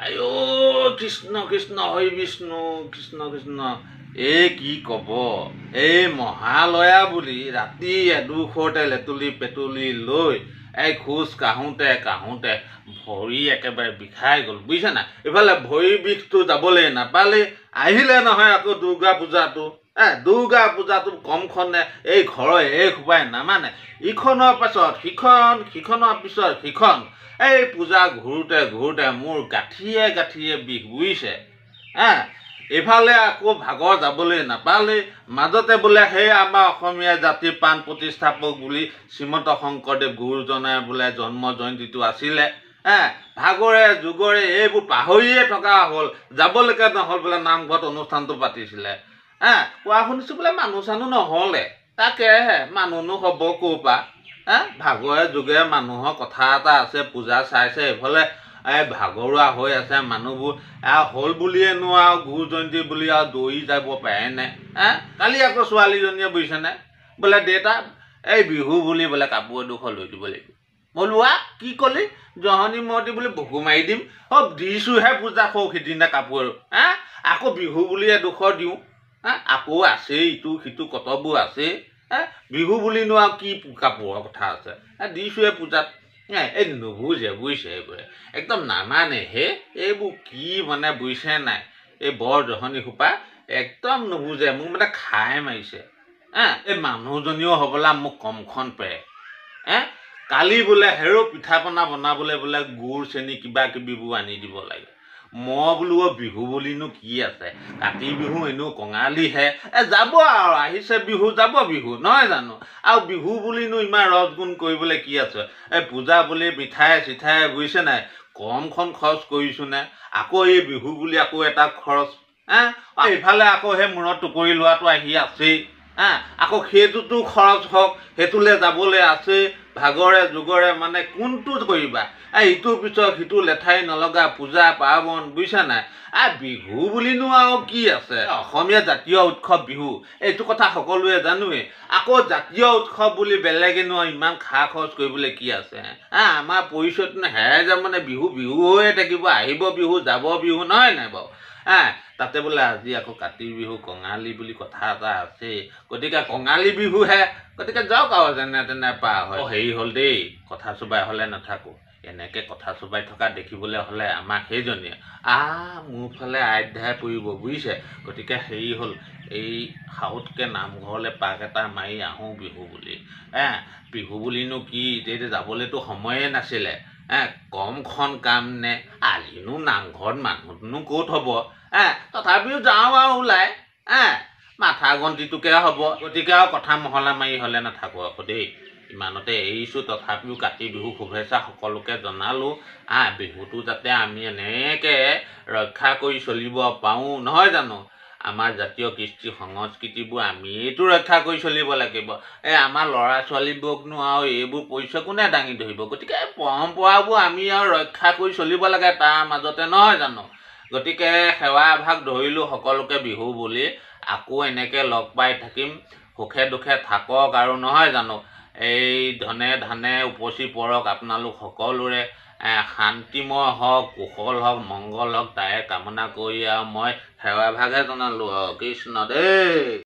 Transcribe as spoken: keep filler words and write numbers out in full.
আইও কৃষ্ণ কৃষ্ণ হৰি বিষ্ণু কৃষ্ণ কৃষ্ণ এ কি কব এই মহালয়া বুলি ৰাতি এডোখৰতে লেতুলি পেতুলি লৈ এই খোজ কাঢ়োঁতে কাঢ়োঁতে ভৰি একেবাৰে বিষাই গ'ল বুজিছে না। এইফালে ভৰি বিষটো যাবলৈ নাপালে আহিলে নহয় আকৌ দুৰ্গা পূজাটো। এ দুৰ্গা পূজাটো কমখনে এই ঘৰৰ এই সোপাই নামানে, ইখনৰ পাছত সিখন সিখনৰ পিছত সিখন এই পূজা ঘূৰোঁতে ঘূৰোঁতে মোৰ গাঁঠিয়ে গাঁঠিয়ে বিষ বুজিছে। হা এইফালে আকৌ ভাগৰ যাবলৈ নাপালে মাজতে বোলে সেই আমাৰ অসমীয়া জাতিৰ প্ৰাণ প্ৰতিষ্ঠাপক বুলি শ্ৰীমন্ত শংকৰদেৱ গুৰুজনাৰ বোলে জন্ম জয়ন্তীটো আছিলে। হা ভাগৰে যুগৰে এইবোৰ পাহৰিয়ে থকা হ'ল, যাবলৈকে নহ'ল বোলে নামঘৰত অনুষ্ঠানটো পাতিছিলে। হা কোৱা শুনিছোঁ বোলে মানুহ চানুহ নহ'লে, তাকেহে মানুহনো হ'ব ক'ৰ পৰা। হা ভাগৰে যুগৰে মানুহৰ কথা এটা আছে, পূজা চাইছে এইফালে এই ভাগৰুৱা হৈ আছে মানুহবোৰ, আৰু হ'ল বুলিয়েনো আৰু গুৰু জয়ন্তী বুলি আৰু দৌৰি যাব পাৰেনে। হা কালি আকৌ ছোৱালীজনীয়ে বুজিছেনে বোলে দেউতা এই বিহু বুলি বোলে কাপোৰ এডোখৰ লৈ দিব লাগিব। মই লোৱা কি ক'লি জহনী মতি বুলি বকু মাৰি দিম। অঁ দিছোঁহে পূজা সৌ সিদিনা কাপোৰ, হা আকৌ বিহু বুলি এডোখৰ দিওঁ। হা আকৌ আছেই ইটো সিটো কতবোৰ আছেই। হা বিহু বুলিনো আৰু কি কাপোৰৰ কথা আছে, দিছোঁহে পূজাত। এই নুবুজে বুজিছে, এইবোৰে একদম নামানে হে, এইবোৰ কি মানে বুজিছে নাই, এই বৰ জহনী সোপা একদম নুবুজে, মোক মানে খাই মাৰিছে। হা এই মানুহজনীও হ'বলা মোক কমখন পেৰে। হে কালি বোলে হেৰ পিঠা পনা বনাবলৈ বোলে গুৰ চেনি কিবা কিবিবোৰ আনি দিব লাগে। মই বোলো বিহু বুলিনো কি আছে, কাতি বিহু এনেও কঙালীহে, এ যাব আৰু আহিছে বিহু যাব বিহু নহয় জানো। আৰু বিহু বুলিনো ইমান ৰস গুণ কৰিবলৈ কি আছে, এই পূজা বুলি মিঠাই চিঠাই বুজিছে নাই কমখন খৰচ কৰিছোঁ নে, আকৌ এই বিহু বুলি আকৌ এটা খৰচ। হা এইফালে আকৌ সেই মূৰত টুকুৰি লোৱাটো আহি আছেই। হা আকৌ সেইটোতো খৰচ হওক, সেইটোলৈ যাবলৈ আছেই। ভাগৰে যুগৰে মানে কোনটো কৰিবা, এই ইটোৰ পিছত সিটো লেঠাই নলগা পূজা পাৰ্বণ বুজিছা নাই। আ বিহু বুলিনো আৰু কি আছে, অসমীয়া জাতীয় উৎসৱ বিহু এইটো কথা সকলোৱে জানোৱেই। আকৌ জাতীয় উৎসৱ বুলি বেলেগেনো ইমান খা খৰচ কৰিবলৈ কি আছে। হা আমাৰ পৰিচয়টো হেৰাই যাব মানে বিহু বিহু হৈয়ে থাকিব, আহিব বিহু যাব বিহু নহয় নাই বাৰু। হা তাতে বোলে আজি আকৌ কাতি বিহু কঙালী বুলি কথা এটা আছেই, গতিকে কঙালী বিহুহে, গতিকে যাওক আৰু যেনে তেনে পাৰ হয়। হেৰি হ'ল দেই, কথা চোবাই হ'লে নাথাকোঁ, এনেকৈ কথা চোবাই থকা দেখিবলৈ হ'লে আমাৰ সেইজনীয়ে আহ মোৰ ফালে আধ্যায় পৰিব বুজিছে। গতিকে হেৰি হ'ল এই সাউতকৈ নামঘৰলৈ পাক এটা মাৰি আহোঁ বিহু বুলি। হে বিহু বুলিনো কি এতিয়া যাবলৈতো সময়ে নাছিলে। হে কমখন কাম নে, আজিনো নামঘৰত মানুহনো ক'ত হ'ব। হে তথাপিও যাওঁ আৰু ওলাই, হে মাথা গন্তিটোকে হ'ব। গতিকে আৰু কথা মহলা মাৰি হ'লে নাথাকোঁ আকৌ দেই, ইমানতে এৰিছোঁ। তথাপিও কাতি বিহু শুভেচ্ছা সকলোকে জনালোঁ। হা বিহুটো যাতে আমি এনেকৈ ৰক্ষা কৰি চলিব পাৰোঁ নহয় জানো। আমাৰ জাতীয় কৃষ্টি সংস্কৃতিবোৰ আমিয়েইতো ৰক্ষা কৰি চলিব লাগিব। এই আমাৰ ল'ৰা ছোৱালীবোৰকনো আৰু এইবোৰ পৰিচয় কোনে দাঙি ধৰিব। গতিকে পৰম্পৰাবোৰ আমি আৰু ৰক্ষা কৰি চলিব লাগে তাৰ মাজতে নহয় জানো। গতিকে সেৱা এভাগ ধৰিলোঁ সকলোকে বিহু বুলি, আকৌ এনেকৈ লগ পাই থাকিম। সুখে দুখে থাকক আৰু নহয় জানো। এই ধনে ধানে উপচি পৰক আপোনালোক সকলোৰে, শান্তিময় হওক, কুশল হওক, মংগল হওক, তাৰে কামনা কৰি আৰু মই সেৱা এভাগহে জনালোঁ আৰু কৃষ্ণ দেই।